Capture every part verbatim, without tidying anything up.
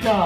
marka.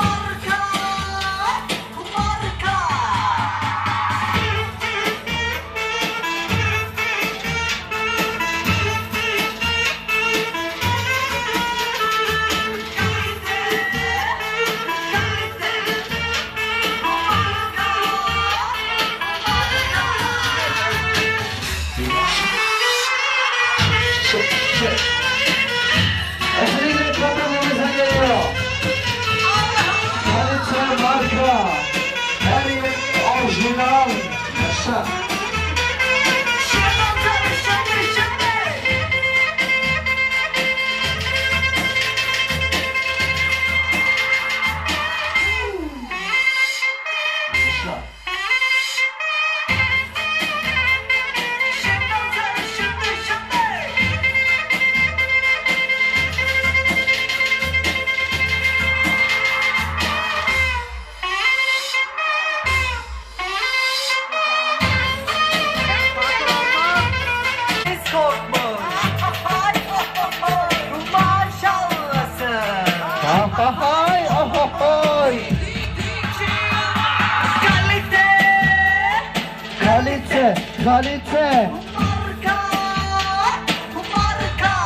Ahay, ahoy. Kalite, kalite, kalite. Marka, marka.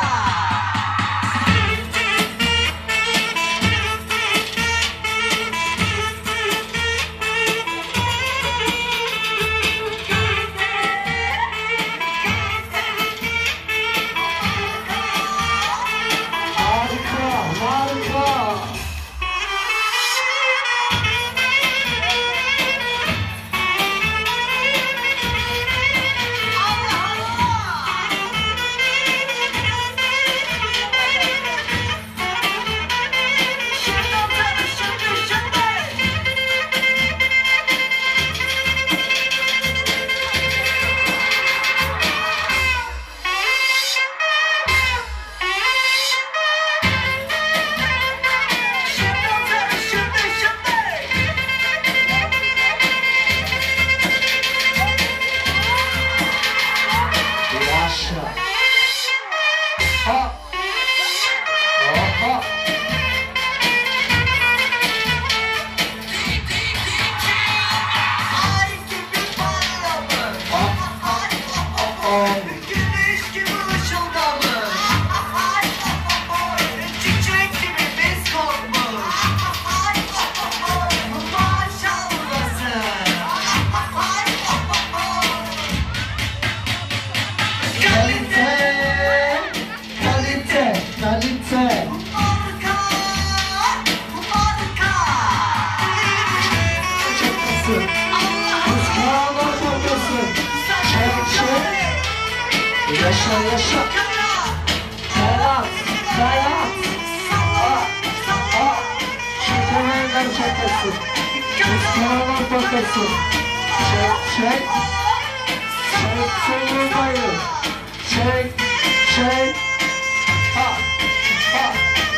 Yaşa yaşa. Serhat, Serhat. Aa, aa. Şekerler çekmesin. Kıskanalar patlasın. Çek, çek. Çek, çek yolmayı. Çek, çek. Ha, ha.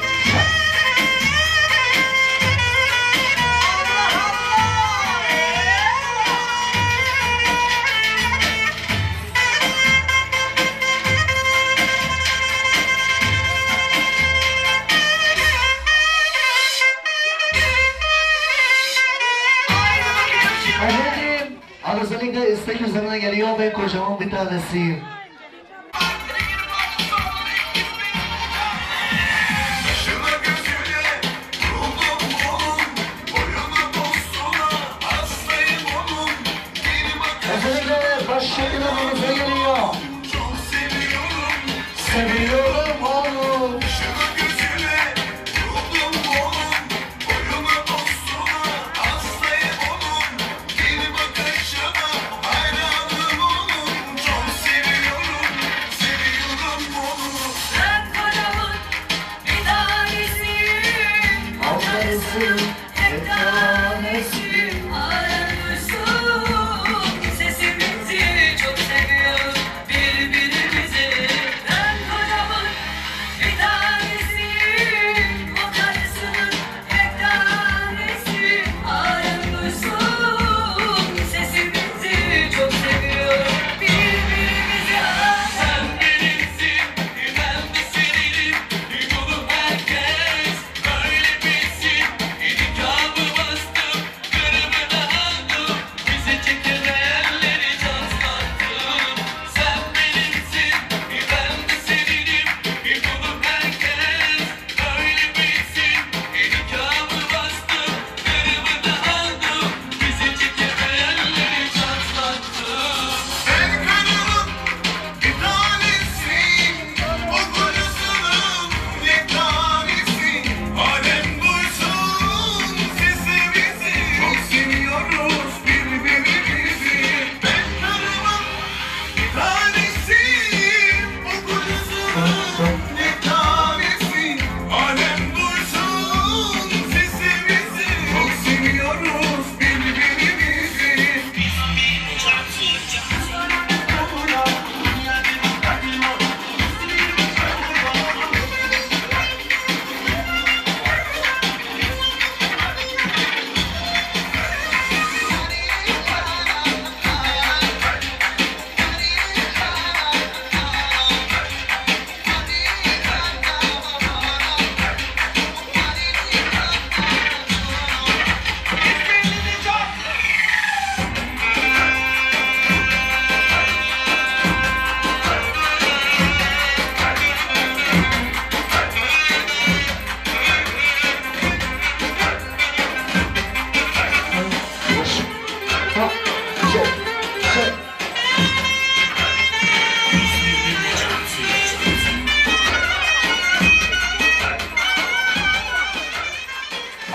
Özellikle istek üzerine geliyor ve kocaman bir tanesiyim. Özellikle başşehirlerimize geliyor. Çok seviyorum, seviyorum onu. Sesimizi çok seviyoruz birbirimizi. Ben kocamın bir tanesiyim, o karısının tek tanesi. Alem duysun, sesimizi çok seviyoruz birbirimizi. Sen benimsin, ben de seninim. Bunu herkes böyle bilsin.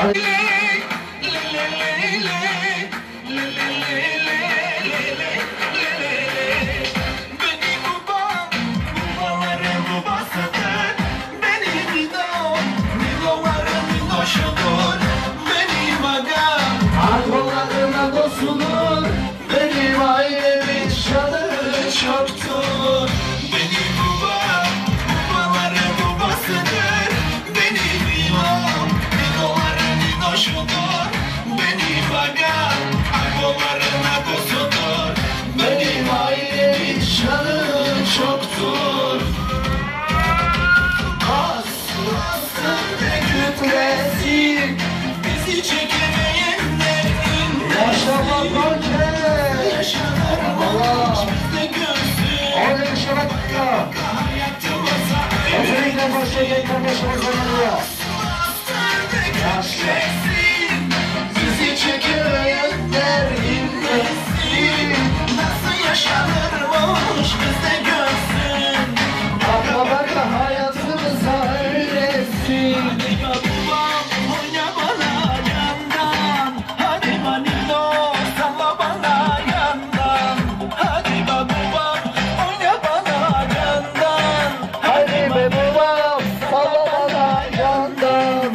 Bizi çekemeyenler inlesin. Nasıl yaşanırmış bizde görsün. Baka baka hayatımıza öylesin. Hadi babam oyna bana yandan. Hadi manilo salla bana yandan. Hadi babam oyna bana yandan. Hadi babam salla bana yandan.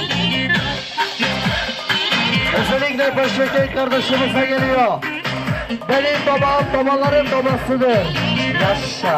Özellikle Başbekey kardeşimize geliyor. Benim babam babaların babasıdır. Yaşa.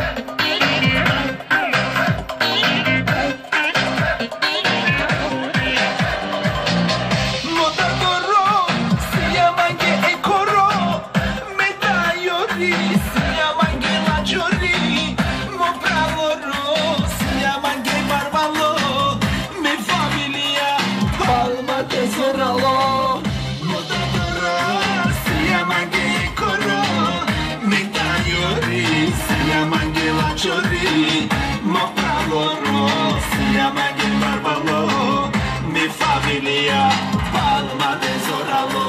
Palma de Zoralo.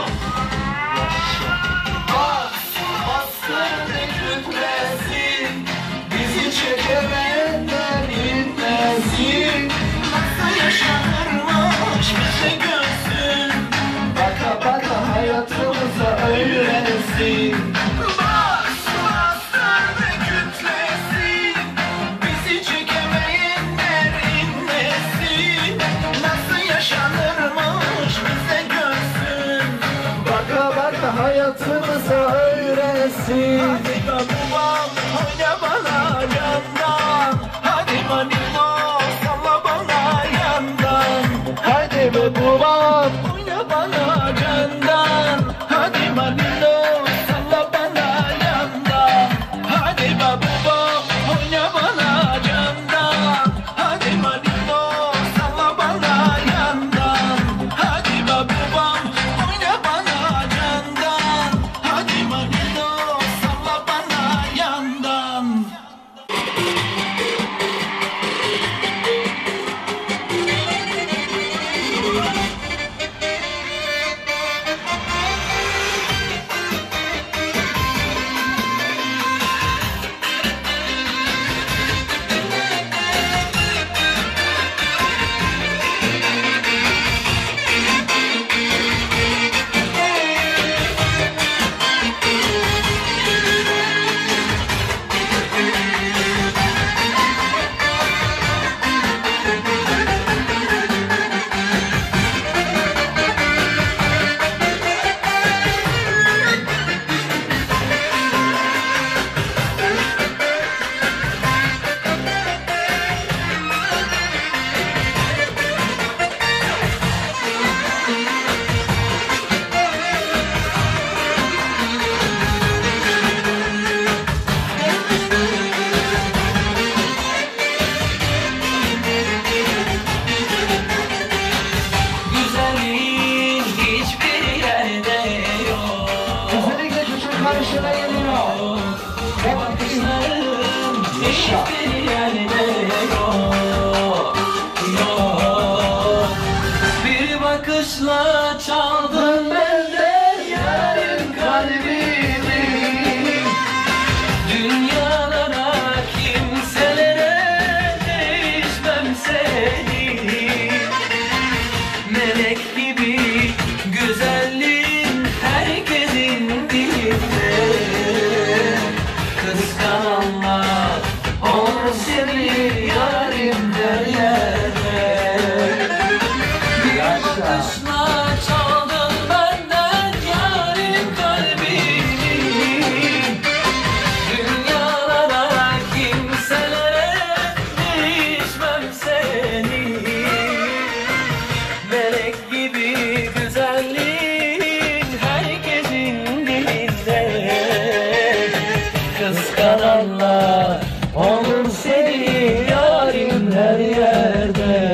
Bas, bastır kütlesin. Bizi çekemeyenler inlesin. Nasıl yaşanırmış bize görsün. Baka baka hayatımıza öğrensin. Bas, bastır kütlesin. Bizi çekemeyenler inlesin. Nasıl yaşanırmış bize görsün. Baka baka hayatımıza öğrensin. Hadi babam oyna bana yandan. Hadi manilo salla bana yandan. Hadi babam oyna bana yandan. Hadi manilo salla bana yandan. Hadi babam oyna bana yandan. Hadi manilo salla bana yandan. Hadi babam oyna bana yandan. Hadi manilo salla bana yandan. Güzelliğin hiçbir yerde yok. Özellikle küçük karışına geliyor. Bakışların hiçbir yerde yok. Yok. Bir bakışla çaldın benden yarın kalbimi. Dünyalara kimselere değişmem seni. Melek gibi güzelliğin herkesin dilinde. Kıskananlar olur seni yarim der yerde. Bir bakışla çaldın benden yarim kalbini. Dünyalara kimselere değişmem seni. Melek gibi güzelliğin herkesin dilinde. Kıskananlar olur seni yarim her yerde.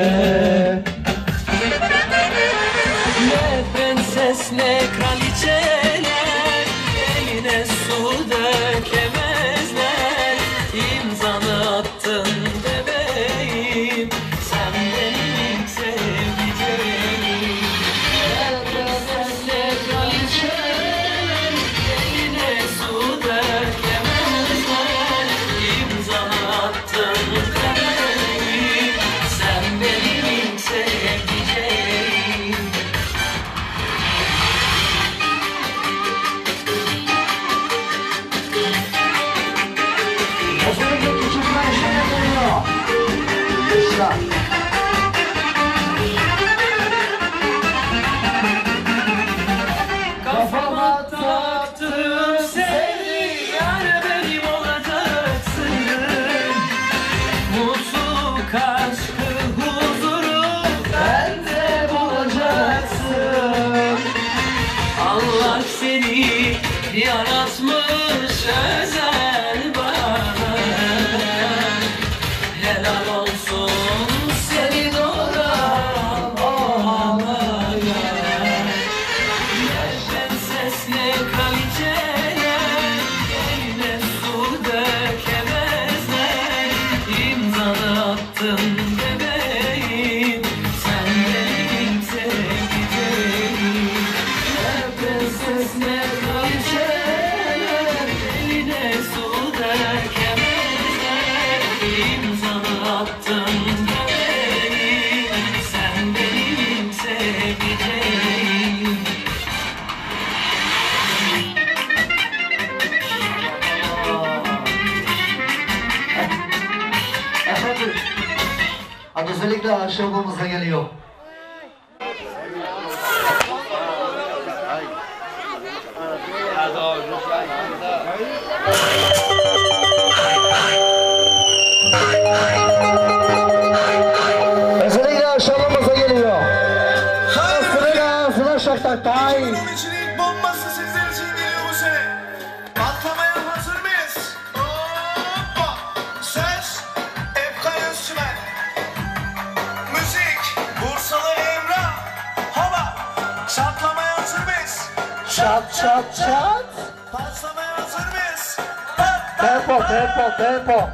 Ne prenses ne kraliçeler eline su dökemezler. İmzanı attın bebeğim, sen benim sevdiceğim. Ne prenses ne kraliçeler eline su dökemezler. İmzanı attın bebeğim, sen benim sevdiceğim. Özellikle küçük kardeşlere geliyor. Kışla. Kafama taktım seni, yar benim olacaksın. Mutluluk, aşkı, huzuru bende bulacaksın. Allah seni yaratmış özel bana. Helal olsun senin olan olmaya. Ne prenses ne kraliçeler eline su dökemezler. İmzanı attın bebeğim, sen benim sevdiceğim. Ne prenses ne kraliçeler eline su dökemezler. İmzanı attın bebeğim, sen benim sevdiceğim. Efendim. Hadi özellikle aşağımıza geliyor. Özellikle aşağımıza geliyor. Sırayla flash attack. İçilik bombası sizler için geliyor bu sene. Patlamaya hazır mıyız? Hoppa! Söz Efkay Özçümen. Müzik Bursalı Emrah. Hava! Çatlamaya hazır mıyız? Çat çat çat. Patlamaya hazır mıyız? Pat! Tempo tempo tempo.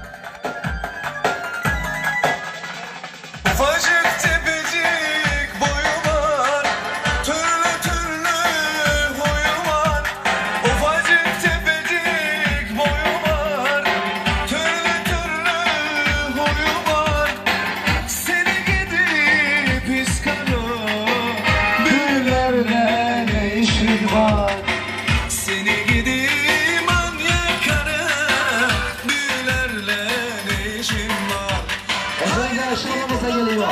Ufacık tepecik boyu var, türlü türlü huyu var. Ufacık tepecik boyu var, türlü türlü huyu var. Seni gidip iskaro, büyülerle ne işin var? Seni gidip manyak karı, büyülerle ne işin var? Özellikle aşağımıza geliyor.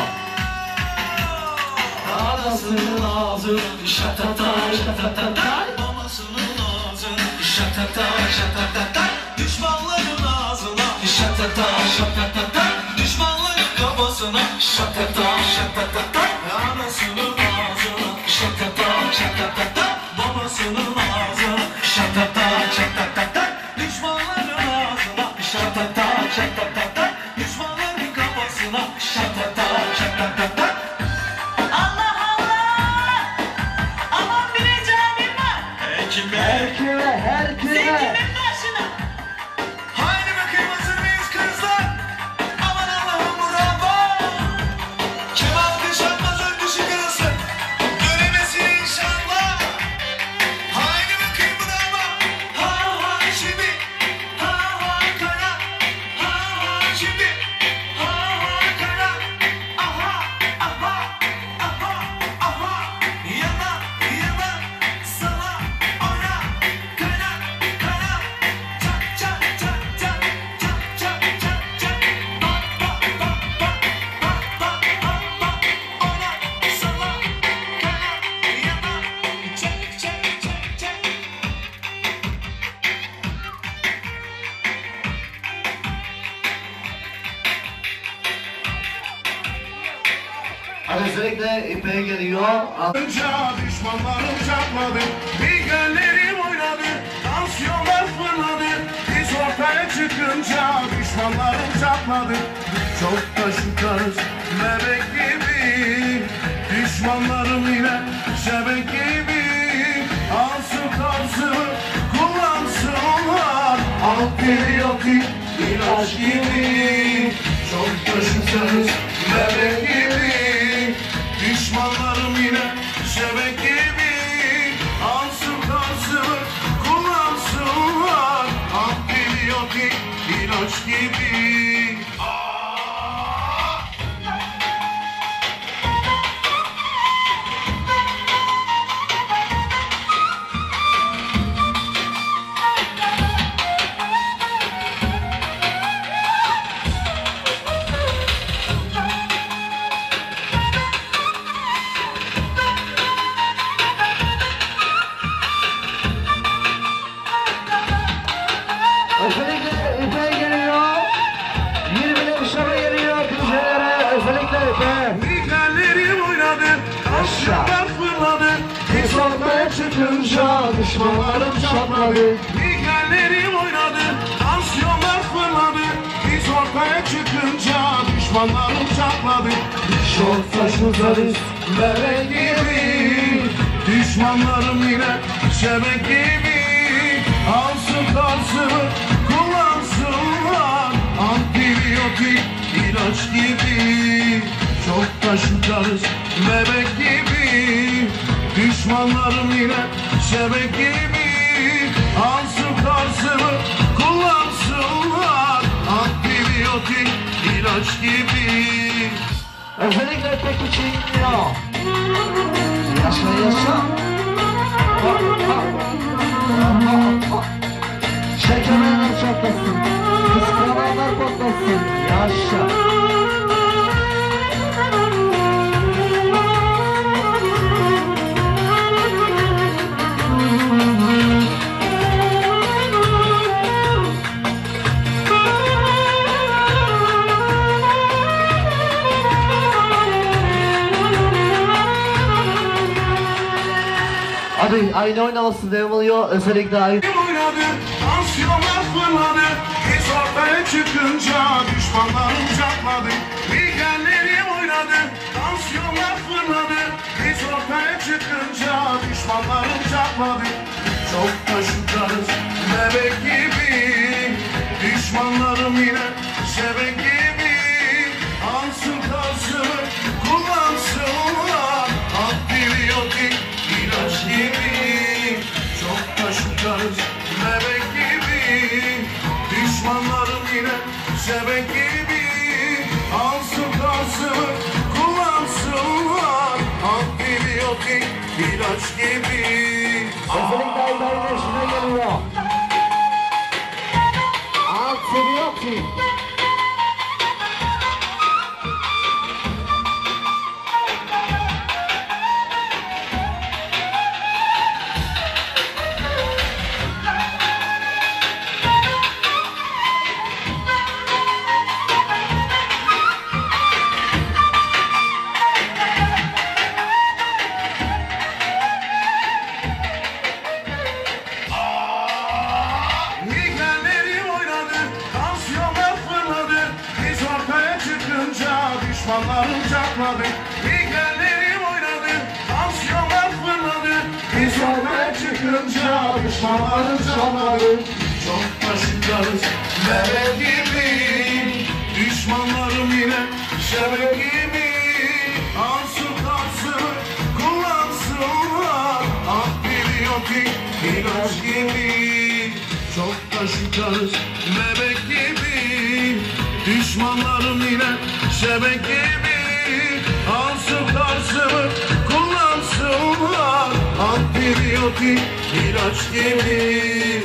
Anasının ağzı şatata şatatata. Babasının ağzı şatata şatatata. Düşmanların ağzına, Şatata şatatata. düşmanların kafasına, Şatata şatatata. anasının ağzına, Şatata şatatata. babasının ağzına, Şatata şatatata. düşmanların ağzına, Şatata şatatata. düşmanların kafasına, Şatata şatatata. Allah Allah! Aman bir recalim var. Ekime, Herküle herküle. Zeytinin başına. haydi bakayım hazır mıyız kızlar? Aman Allah'ım bravo! Kim alkış atmaz öldü şıkı. Özellikle İpek'e geliyor. Düşmanlarım çatladı, diğerlerim oynadı, tansiyonlar fırladı. Biz ortaya çıkınca düşmanlarım çatladı. Çok da şıkarız bebek gibi, düşmanlarım yine şebek gibi. Alsın tarzımı kullansınlar, antibiyotik ilaç gibi. Çok da şıkarız bebek gibi, düşmanlarım yine şebek gibi. Alsın tarzımı kullansınlar, antibiyotik ilaç gibi. Özellikle İpek'e geliyor. yirmi dışarı geliyor. Kimselere özellikle İpek. Diğerlerim oynadı, tansiyonlar fırladı. Biz ortaya çıkınca düşmanlarım çatladı. Diğerlerim oynadı, tansiyonlar fırladı. Biz ortaya çıkınca düşmanlarım çatladı. Çok taşırız Bebek gibi, düşmanlarım yine şebek gibi. Alsın tarzımı kullansınlar, antibiyotik ilaç gibi. Çok taşırız bebek gibi, düşmanlarım yine şebek gibi. Alsın tarzımı kullansınlar, antibiyotik ilaç gibi. Özellikle İpek için geliyor. Yaşa yaşa. Şekerler çatlasın. Kıskananlar patlasın. Yaşa. Hadi aynı oynaması devam ediyor. Özellikle aynı. Oynadı, tansiyonlar fırladı. Biz ortaya çıkınca düşmanlarım çatladı. Diğerlerim oynadı, tansiyonlar fırladı. Biz ortaya çıkınca düşmanlarım çatladı. Çok taşıkarız bebek gibi, düşmanlarım yine şebek gibi. Alsın tarzımı kullansınlar, antibiyotik ilaç gibi. Çok taşıkarız bebek gibi, düşmanlarım yine şebek gibi. Alsın tarzımı kullansınlar, antibiyotik ilaç gibi. Özellikle aynı yaşına geliyor. Antibiyotik. Diğerlerim oynadı, tansiyonlar fırladı. Biz ortaya çıkınca düşmanlarım çatladı. Diğerlerim oynadı, tansiyonlar fırladı. Biz ortaya çıkınca düşmanlarım çatladı. Çok taşıkarız bebek gibi, düşmanlarım yine şebek gibi. Alsın tarzımı kullansınlar, antibiyotik ilaç gibi. Çok taşıkarız bebek gibi, düşmanlarım yine şebek gibi. Alsın tarzımı kullansınlar, antibiyotik ilaç gibi.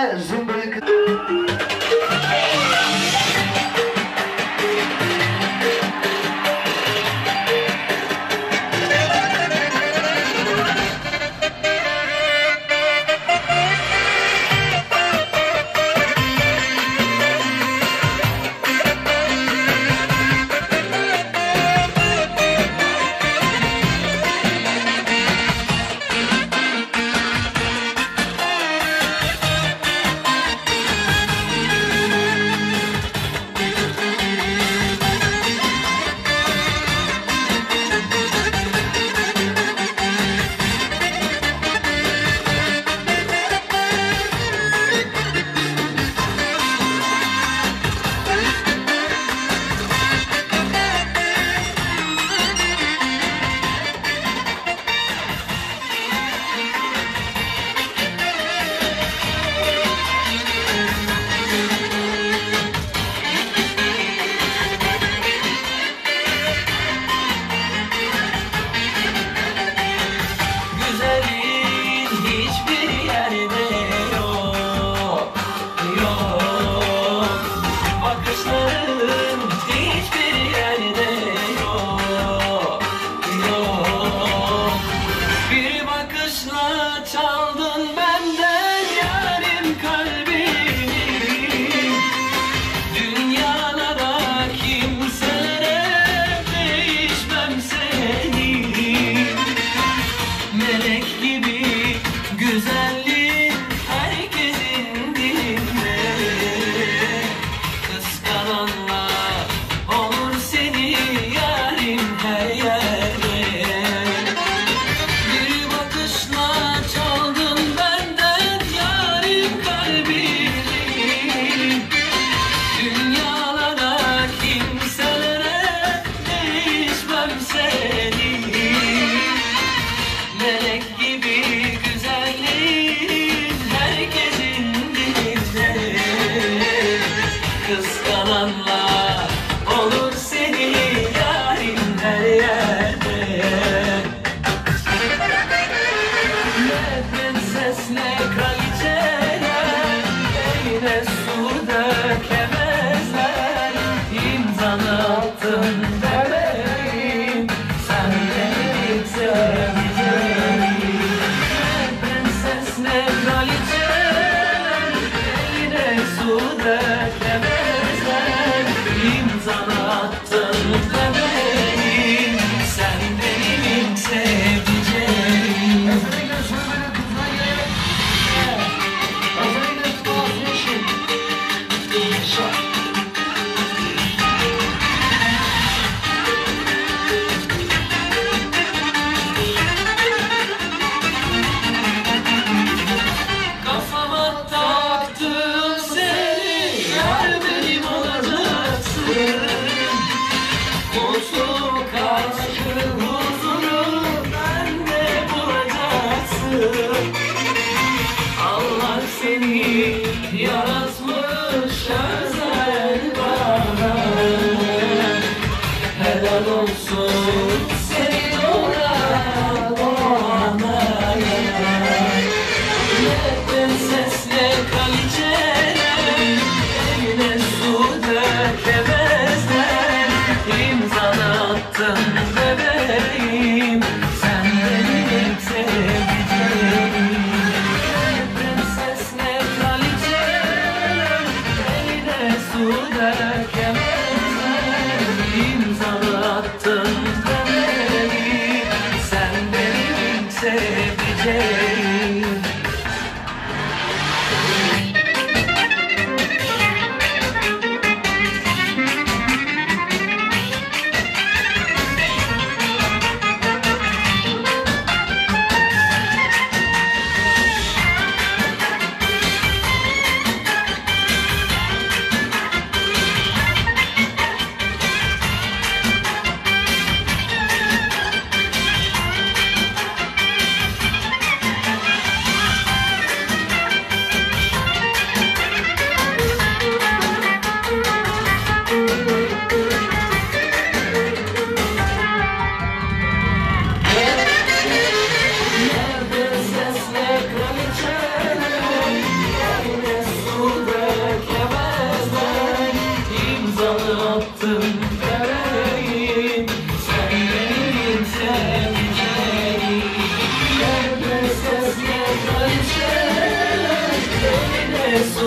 ve zımbırı kız.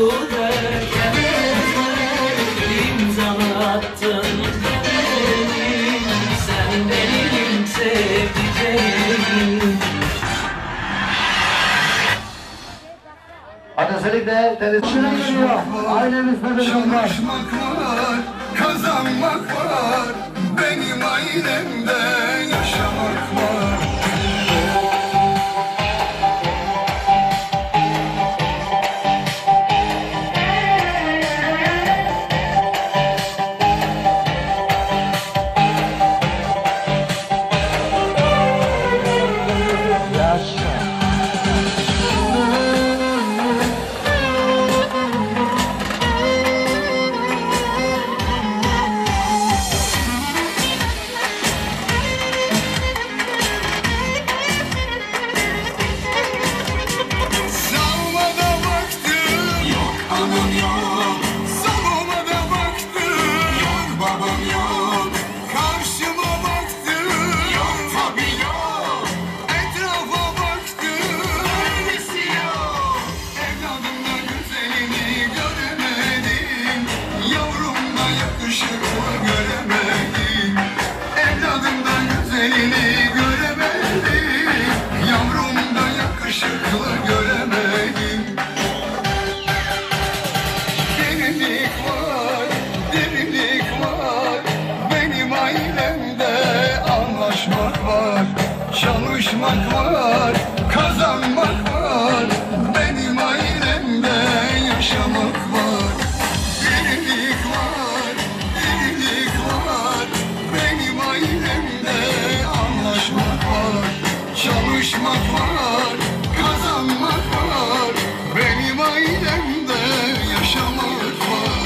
imza attın benim, sen benim sevdiceğim. Hadi özellikle televizyona geliyor. Ailemizde de Çalışmak var, kazanmak var, benim ailemde yaşamak var. Çalışmak var, kazanmak var, benim ailemde yaşamak var. Birlik var, birlik var, benim ailemde anlaşmak var. Çalışmak var, kazanmak var, benim ailemde yaşamak var.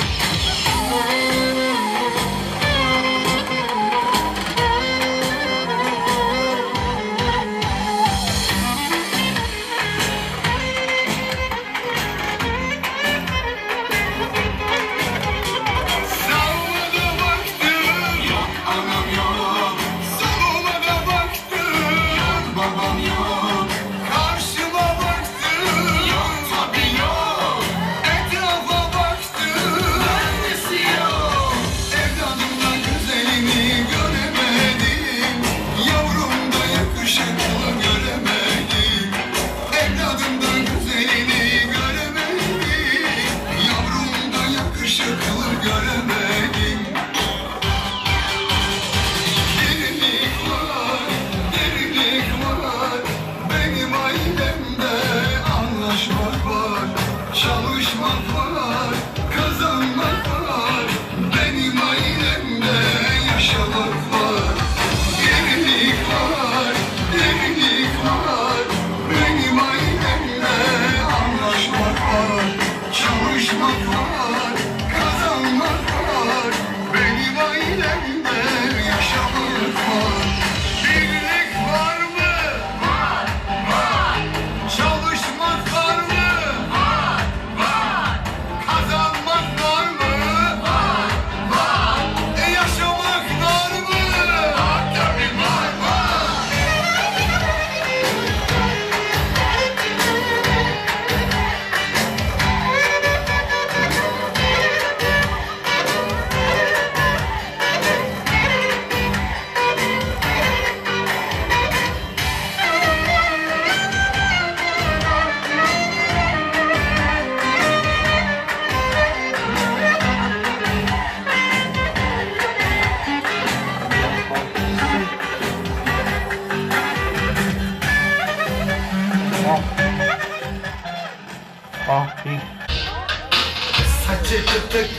Saçı tık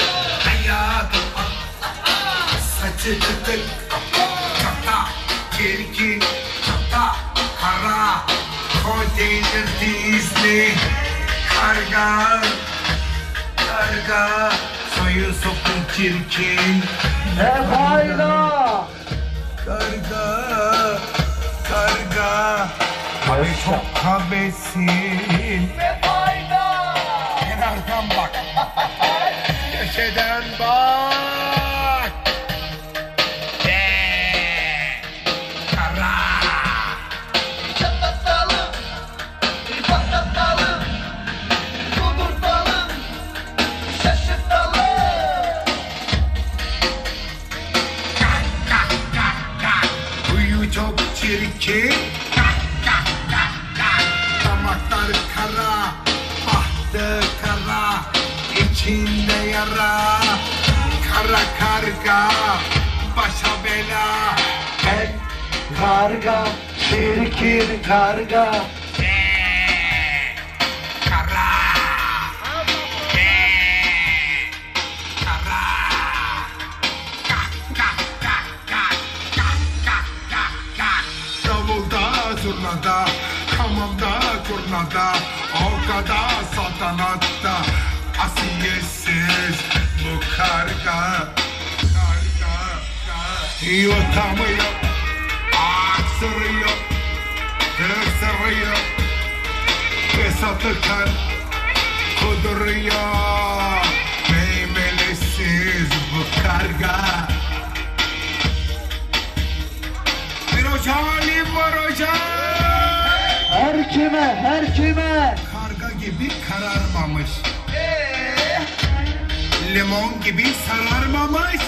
hayatım, saçı tık çata çirkin çata kara konteyner dizli karga karga soyun sopun çirkin ne fayda karga karga abi çok kabesin ne fayda kenardan bak köşeden bak eee kara çatlatalım patlatalım kudurtalım iki. Damaklar kara, bahtı kara, içinde yara. Kara karga, başa bela. Ben karga, çirkin karga. Kara. Kara. Kak kak kak kak kak kak kak kak. Davulda zurnada, hamamda kurnada, ortada saltanatta, asiyetsiz bu karga. Yutamıyor, aksırıyor, tırsırıyor, fesatlıklar kuduruyor. Meymelisiz bu karga. Bir ocalim var hocam. Her kime, her kime. Karga gibi kararmamış, limon gibi sararmamış.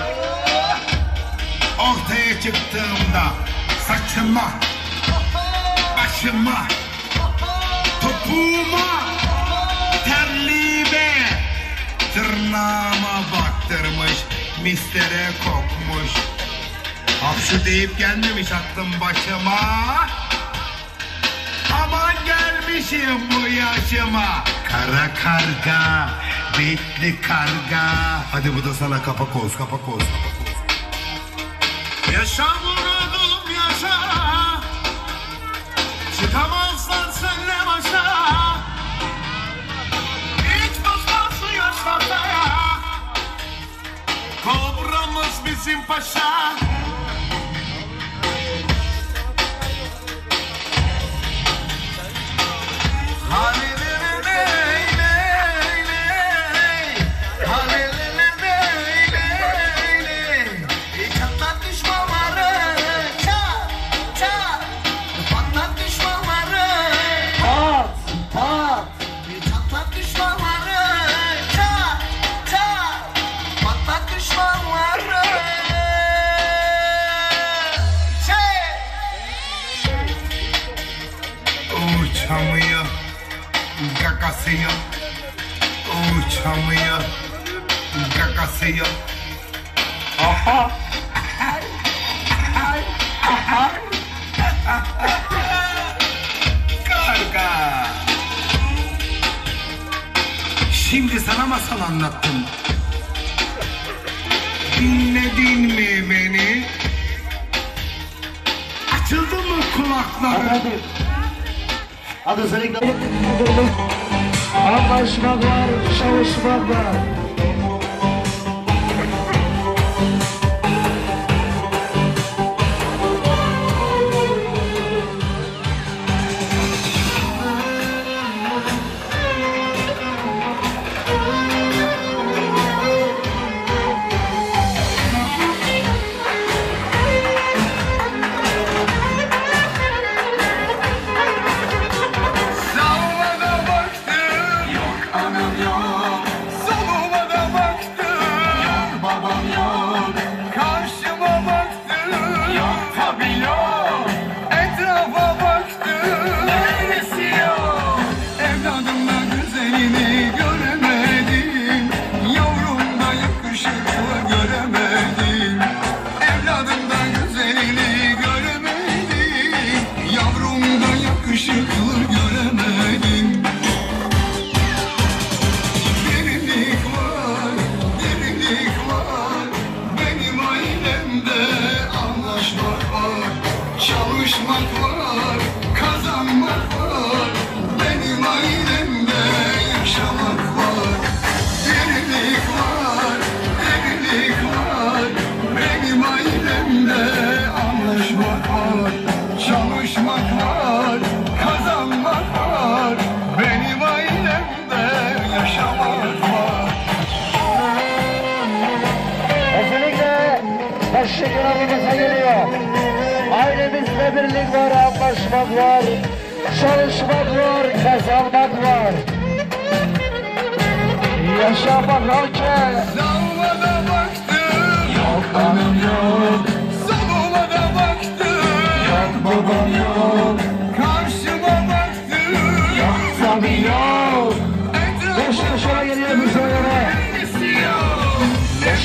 Ortaya çıktığımda saçıma, başıma, topuğuma, terliğime, tırnağıma baktırmış, mistere kokmuş. Hapşı deyip gelmemiş aklım başıma. Aman gelmişim bu yaşıma. Kara karga, bitli karga. Hadi bu da sana kapak olsun, kapak olsun, kapak olsun. Yaşa vurdum yaşa, çıkamazsan senle başa. Hiç bozmazsın yaşlarda, kobramız bizim paşa. Uçamıyor, gagası yok. Uçamıyor, gagası yok. Aha. Karga. Şimdi sana masal anlattım. Dinledin mi beni? Açıldı mı kulakların? Hadi. Hadi özellikle anlaşmak var, çalışmak var. Şekerimize geliyor. Ailemizle birlik var, anlaşmak var, çalışmak var, kazanmak var. Yaşamak varken Salmada baktım, yok anım yok, soluma da baktım, yok baba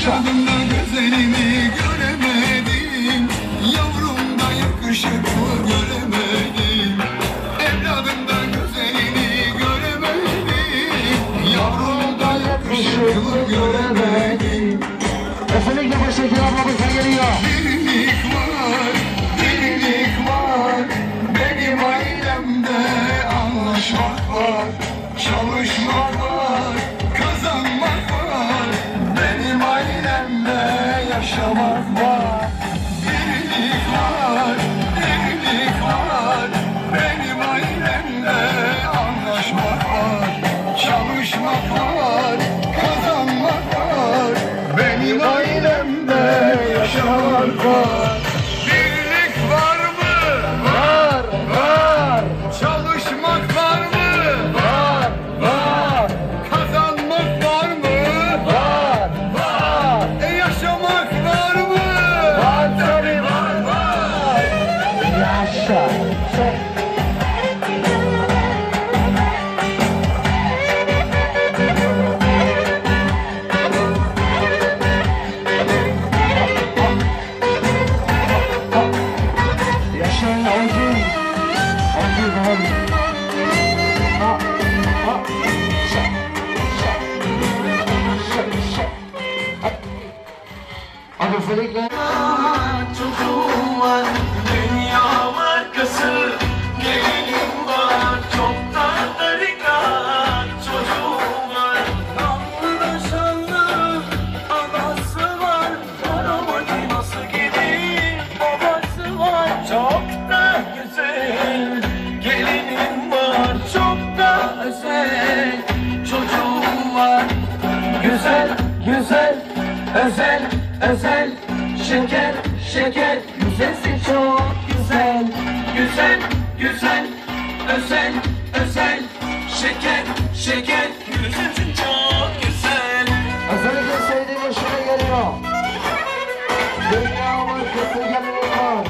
Evladımda güzelini göremedim, yavrumda yakışıklı göremedim. Evladımda güzelini göremedim, yavrumda yakışıklı göremedim. Özellikle baştaki ablamıza geliyor. Birlik var, birlik var, benim ailemde anlaşmak var, çalışmak var, kazanmak var, benim ailemde yaşamak var. Birlik var, birlik var, benim ailemde anlaşmak var, çalışmak var, kazanmak var, benim ailemde yaşamak var. Birlik var mı? Var, var. Çalışmak var mı? Var, var. Kazanmak var mı? Var, var. E yaşamak var mı? Var tabii var, var. Yaşa. Hadi özellikle Çocuğum var, dünya markası. Gelinim var, çok da tarikat. Çocuğum var, namlı da şanlı. Anası var, araba nasıl gibi. Babası var, çok da güzel. Gelinim var, çok da özel. Çocuğum var, güzel, güzel, özel, özel. Şeker, şeker, güzelsin çok güzel. Güzel, güzel, özel, özel. Şeker, şeker, güzelsin çok güzel. özellikle sevdiğim yaşına geliyor. Dünya markası gelinim var.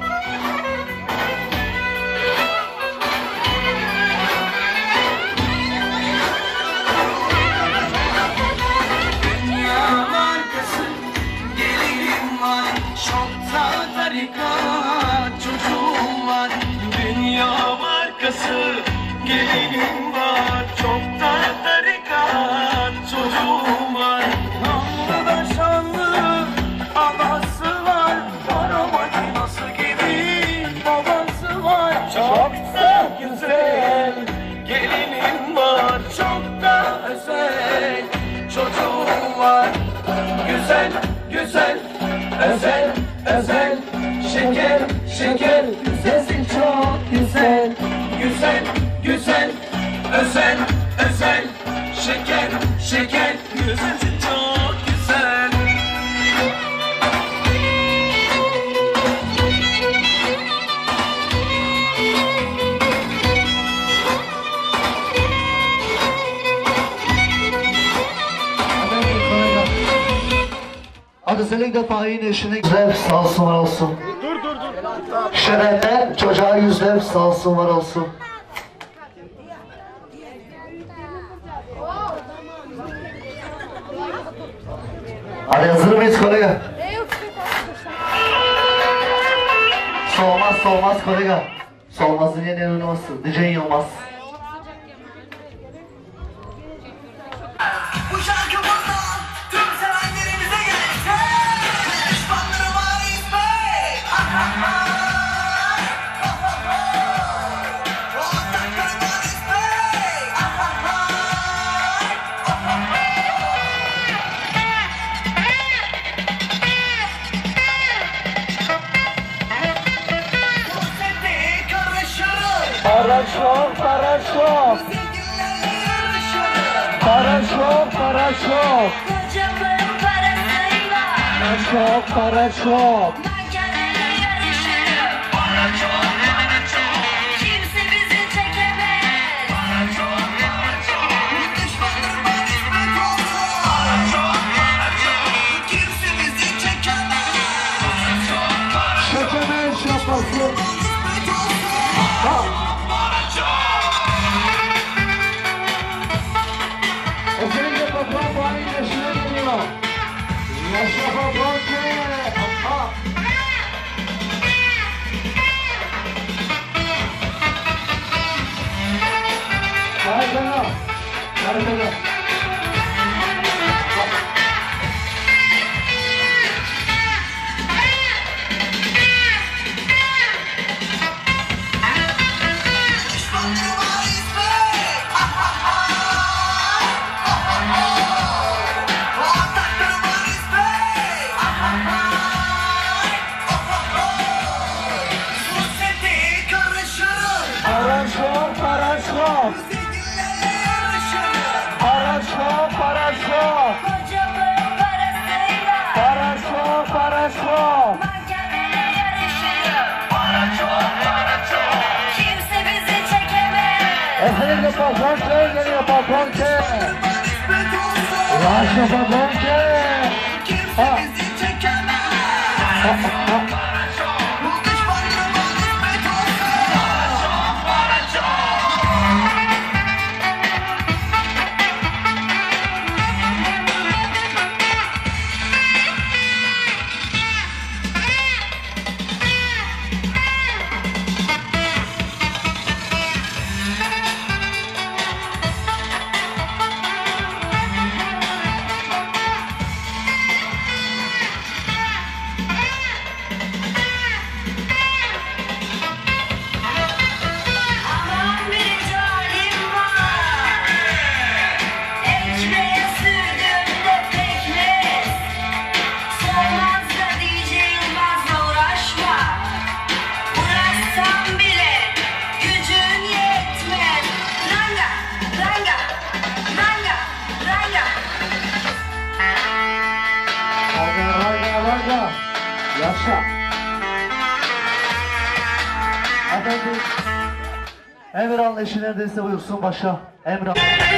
Dünya markası, gelinim var, çok da tarikat. Çocuğum var, dünya markası. Gelinim var, çok da tarikat. Çocuğum var, namlı da şanlı. Anası var, araba nasıl gibi. Babası var, çok da güzel. Gelinim var, çok da özel. Çocuğum var, güzel, güzel, özel, özel. Şeker, şeker, güzelsin çok güzel. Güzel, güzel, özel, özel. Şeker, şeker, güzelsin çok güzel. Hadi özellikle Fahin eşine güzel sağ olsun var olsun. Dur dur dur. Şerenler çocuğa yüzler sağ olsun var olsun. Hadi hazır mıyız kolega? Soğumaz soğumaz kolega. Soğumazın yeni olması. D J Yılmaz. Bu şarkı burada tüm sevenlerimize gelsin. Düşmanlarım Arif Bey. Ortaklarım Arif Bey. Sosyeteyi karışırır. Para çok, para çok. Sevgililerle yarışırır. Para çok, para çok. Kocamın parasıyla Para çok, para çok. mankenlerle yarışırım. Para çok, para çok. Kimse bizi çekemez. Para çok, para çok. Düşmanlarım Arif Bey olsun. Para çok, para çok. Kimse bizi çekemez. Para çok, para çok. Çekemez yapması. Özellikle patron Fahin eşine geliyor. Yaşa Paponke. Ha. Harika. Harika. Düşmanlarıma İsmet. Ortaklarıma İsmet. Sosyete karışır. Paraşko, paraşko. Zenginlerle yarışır. Paraşko, paraşko. Kocalığın parasıyla Paraşko, paraşko. mahkemeye yarışırım. Kimse bizi çekemez. Efendim Paponke geliyor Paponke. İsmet olsun. Yaşa Paponke. Kimse bizi çekemez. Bu düşmanlarıma İsmet olsun. Aman bir zalim var. Ekmeğe sürdüğümde pekmez. Solmaz da diyeceğim fazla uğraşma. Uğraşsam bile gücün yetmez. Ranga, ranga, ranga, ranga. Raga, raga, raga. Yaşa. Efendim. Emirhan eşi neredeyse buyursun başa. Emrah.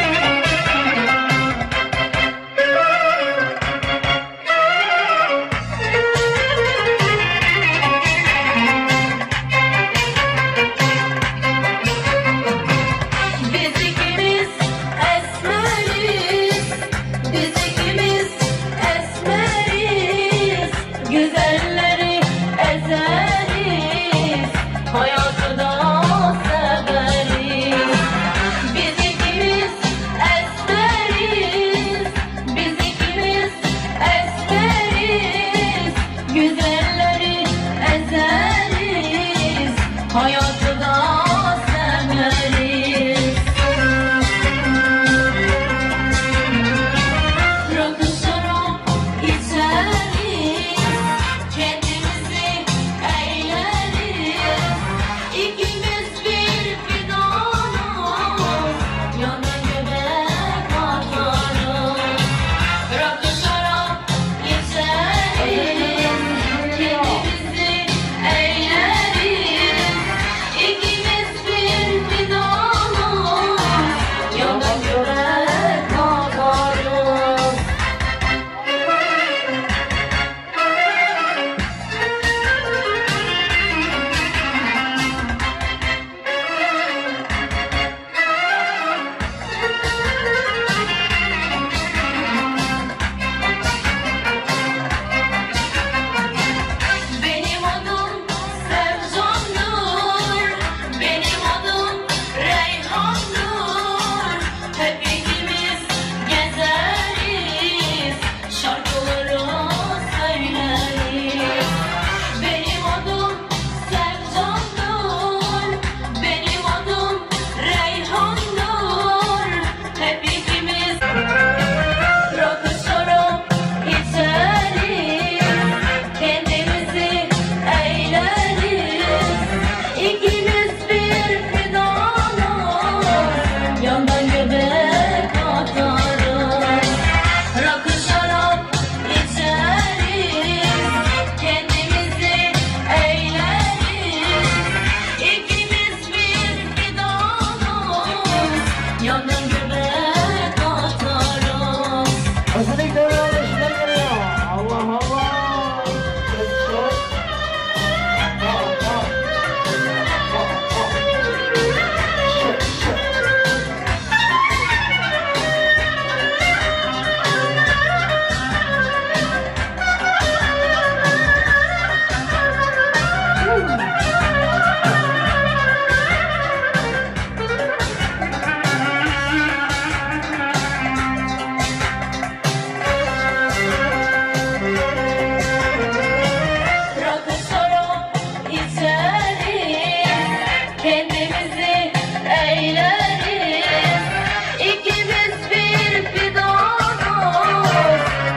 Biz ikimiz esmeriz, biz ikimiz esmeriz, güzelleri ezeriz, hayatı da severiz. Biz ikimiz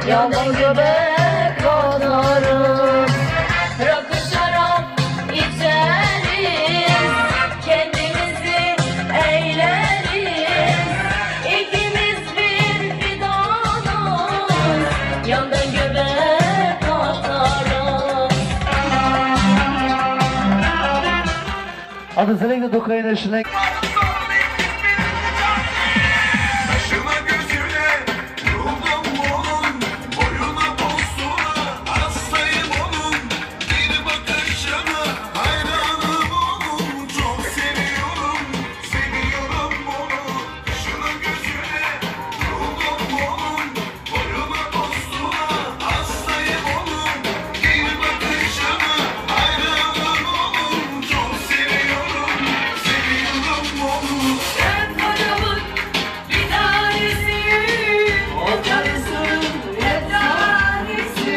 yandan göbek atarım. Rakı şarap içeriz, kendimizi eğleriz. İkimiz bir fidanız, yandan göbek atarım. Hadi seninle dokayın eşine. Başıma gözüne yoldum onun, boyuna posuna hastayım onun. Bir bakışına hayranım onun, çok seviyorum, seviyorum onu. Başıma gözüne yoldum onun, boyuna posuna hastayım onun. Bir bakışına hayranım onun, çok seviyorum, seviyorum onu. Sen paramın bir tanesiyim, o karısın efsanesi.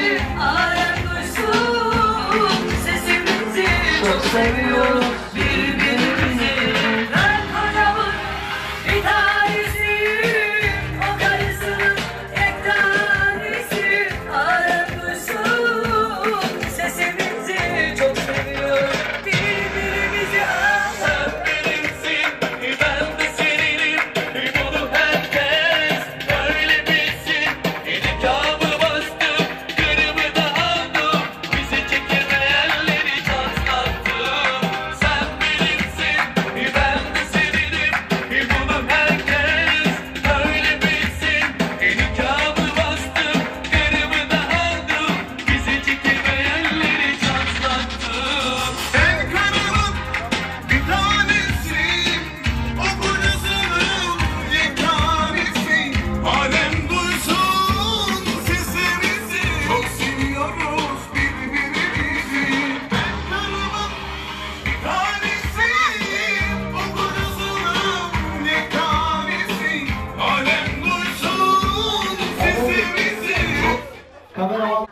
Aratmışsın sesimizi, çok seviyoruz birbirimizi. Ben paramın bir tanesiyim, o karısın efsanesi. Aratmışsın sesimizi, çok seviyoruz birbirimizi. Sen benimsin, ben de seninim. Bunu herkes böyle bilsin. Nikahımı bastım, gönlümü de aldım. Bizi çekemeyenleri tatlattım. Sen benimsin, ben de seninim. Bunu herkes böyle bilsin. Nikahımı bastım, gönlümü de aldım. Bizi çekemeyenleri tatlattım. Sen karımın bir tanesi, o kocasının yeganesi. Alem duysun sesimizi, çok seviyoruz birbirimizi. Ben karımın bir tanesi, o kocasının yeganesi. Alem duysun sesimizi. Kameraman.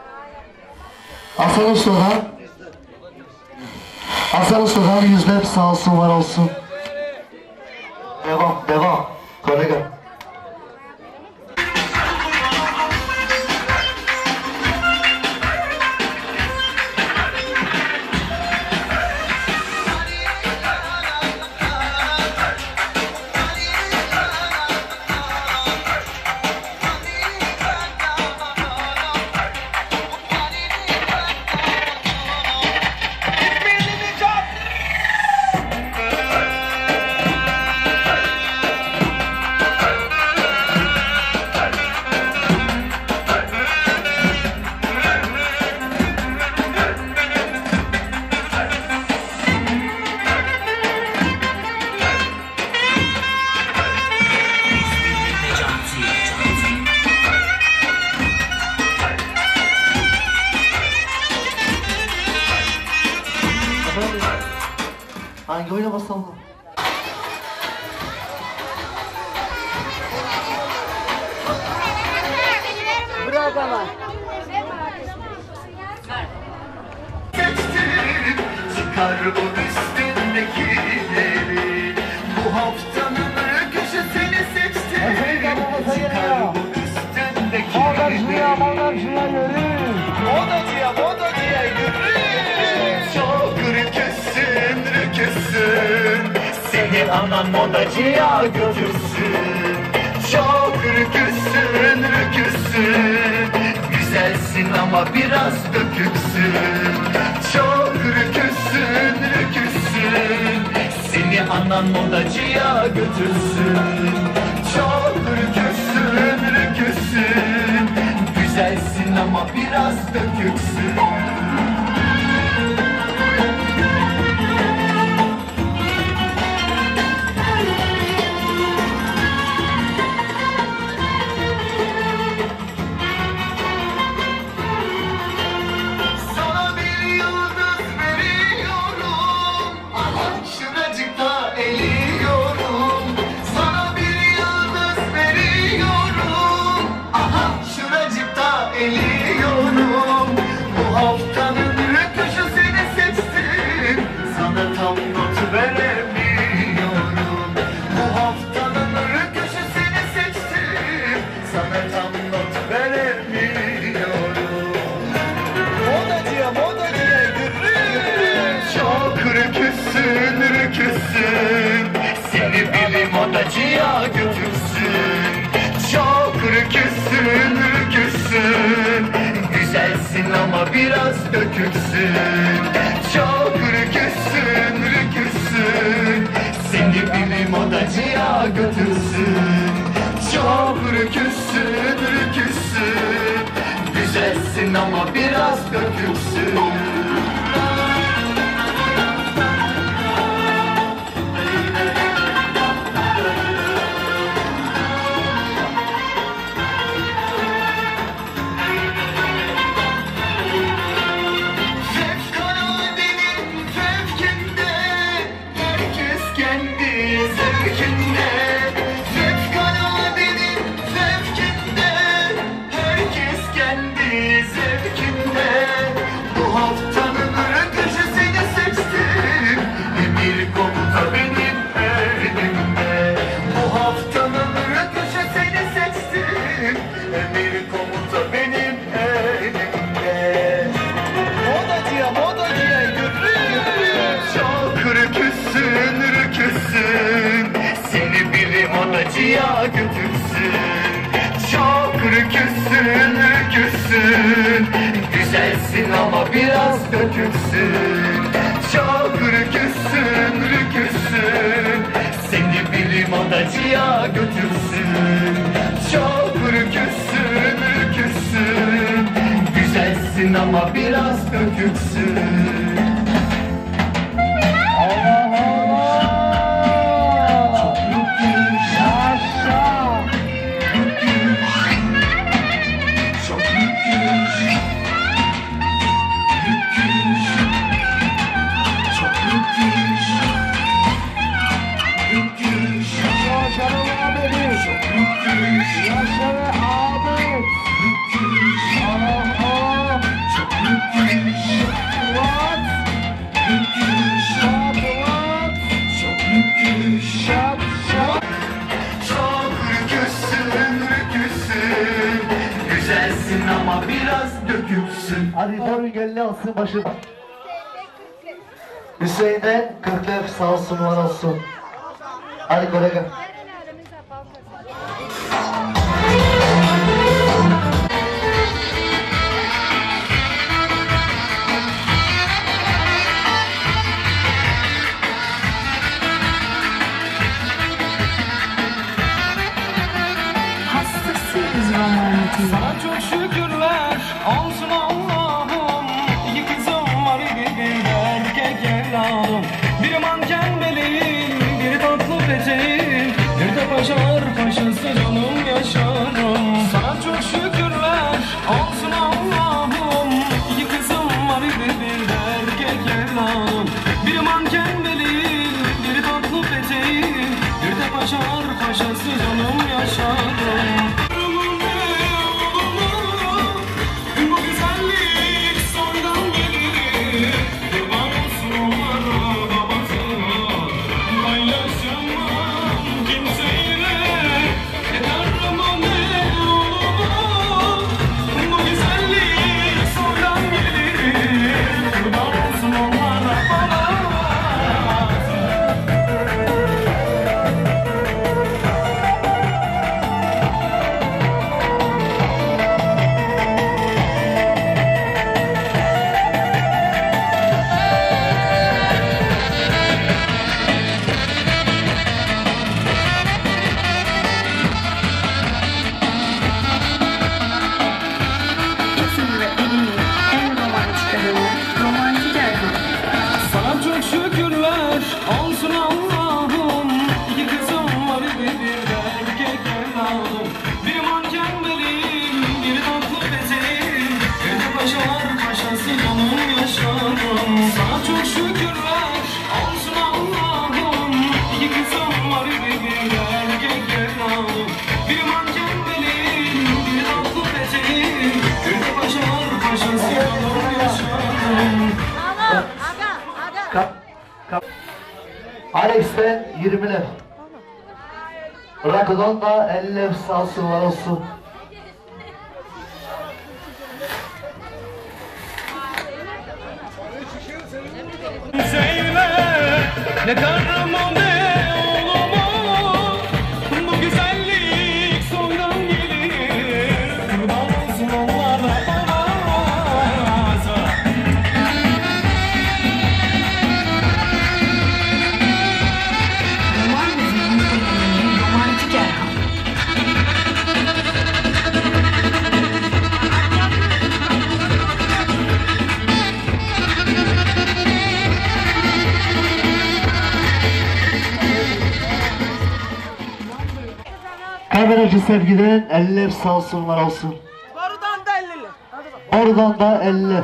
Hasan Usta'dan. Hasan Usta'dan yüzde hep sağ olsun var olsun. Devam devam. Kolega. Hangi oyuna basalım? Bırak ama. Çıkar bu üstündekileri, bu haftanın köşesini seçtim. Çıkar bu üstündekileri, modacıya modacıya yürü. Çok rüküsün rüküsün, seni anan modacıya götürsün. Çok rüküsün rüküsün, güzelsin ama biraz döküksün. Çok rüküsün rüküsün, seni anan modacıya götürsün. Çok rüküsün rüküsün, güzelsin ama biraz döküksün. Sana bir yıldız veriyorum, şuracıkta eliyorum. Sana bir yıldız veriyorum, aha şuracıkta eliyorum. Bu ürküsün, ürküsün. Güzelsin ama biraz döküksün. Çok ürküsün, ürküsün. Seni bir modacıya götürsün. Çok ürküsün, ürküsün. Güzelsin ama biraz döküksün. Modacıya götürsün. Çok ürküsün, ürküsün. Güzelsin ama biraz döküksün. Çok ürküsün, ürküsün. Seni bir modacıya götürsün. Çok ürküsün, ürküsün. Güzelsin ama biraz döküksün. Ama biraz döküksün. Hadi tabii gelini alsın başım. Hüseyin'den kırk dört sağ olsun var olsun. Hadi kolega. Sana çok şükürler olsun Allah'ım. İki kızım var, bir erkek evladım. Biri manken beleğim, biri tatlı peteğim. Bir de paşar paşası canım yaşarım. Sana çok şükürler olsun Allah'ım. İki kızım var, bir erkek evladım. Biri manken beleğim, biri tatlı peteğim. Bir de paşar paşası canım yaşarım. Alex'ten yirmiler. Rakıdan da elliler sağ olsun var olsun. Söyle ne tanrım ne oğlumu, bu güzellik soydan gelir. Kameracı sevgiden elli lira sağ olsun var olsun. Borudan da elli lira. Hadi bak. Oradan da elli lira.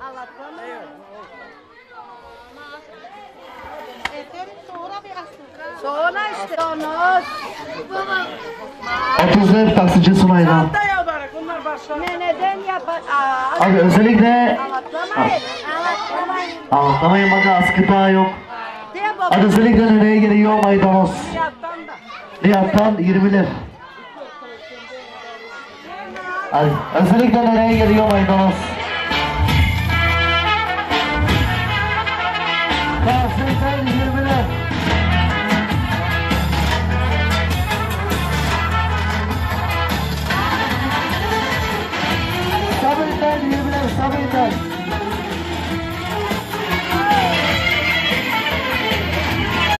Sonra işte. Sonra. otuz lira taksici Sunay'dan. Da ya barak onlar başlar. Ne neden yapar? Aa, Abi özellikle anlatlamayın. Anlatlamayın. anlatlamayın bak askıda yok. Diye baba. Hadi özellikle nereye geliyor maydanoz? Yaptan da. Riyad'dan yirmi lira. Hadi özellikle nereye geliyor maydanoz? Kahveden yirmi lira. Sabırdan yirmi lira, sabırdan.